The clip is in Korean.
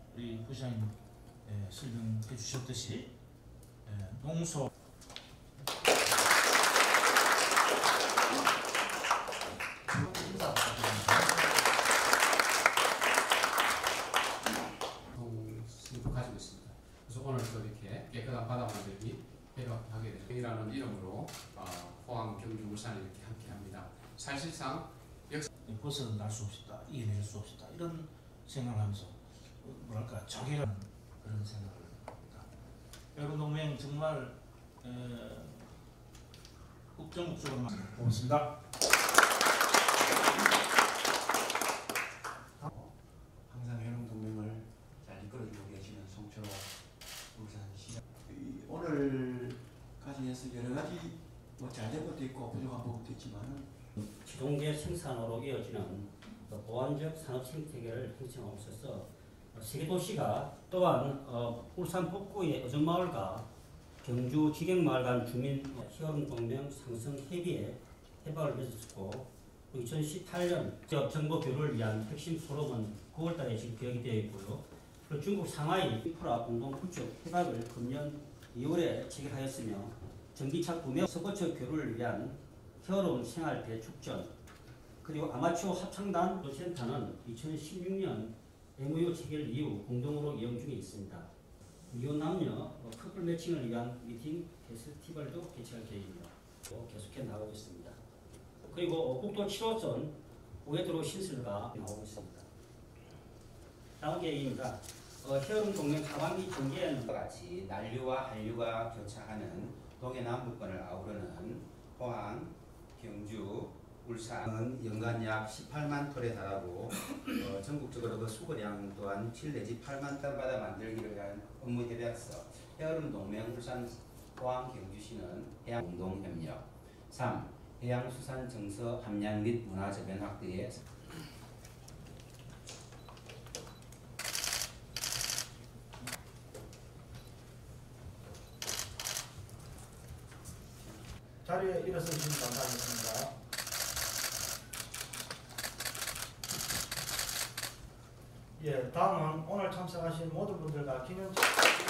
우리 부장님 설명해 주셨듯이 농소 동식도 가지고 있습니다. 그래서 오늘 또 이렇게 깨끗한 바다 만들기 해박하게 되라는 이름으로 포항, 경주, 울산 이렇게 함께합니다. 사실상 벗어날 수 없다, 이겨낼 수 없다 이런 생각을 하면서 뭐랄까 자기라는 그런 생각을 합니다. 여러분동맹 정말 국정목적으로 고맙습니다. 항상 해롱동맹을 잘 이끌어주고 계시는 송철호 울산시장. 오늘까지 해서 여러 가지 잘된 것도 있고 부족한 부분도 있지만 지동계 생산으로 이어지는 보완적 산업 생태계를 형성하고 있어서 세계도시가 또한 울산 북구의 어정마을과 경주 직영마을 간 주민 희열동맹 상승 협의에 협약을 맺었고 2018년 정보 교류를 위한 핵심 포럼은 9월달에 지금 기획이 되어 있고요. 그리고 중국 상하이 인프라 공동 구축 협약을 금년 2월에 체결하였으며 전기차 구매 서거처 교류를 위한 효로운 생활 대축전 그리고 아마추어 합창단 센터는 2016년 MOU 체결 이후 공동으로 이용 중에 있습니다. 이혼 남녀 커플 매칭을 위한 미팅 페스티벌도 개최할 계획입니다. 계속해 나오고 있습니다. 그리고 국도 7호선 우회도로 신설가 나오고 있습니다. 다음 계획입니다. 해운 동맹 하반기 전개에는 같이 난류와 한류가 교차하는 동해남부권을 아우르는 포항, 경주, 울산은 연간 약 18만 톤에 달하고 전국적으로 그 수거량 또한 7 내지 8만 톤바다 만들기를 위한 업무 협약서 해여름 동맹 울산, 포항, 경주시는 해양 공동 협력 3. 해양수산 정서 함량 및 문화 저변 확대에 자리에 일어서 주시면 감사하겠습니다. 다음은 오늘 참석하신 모든 분들과 기념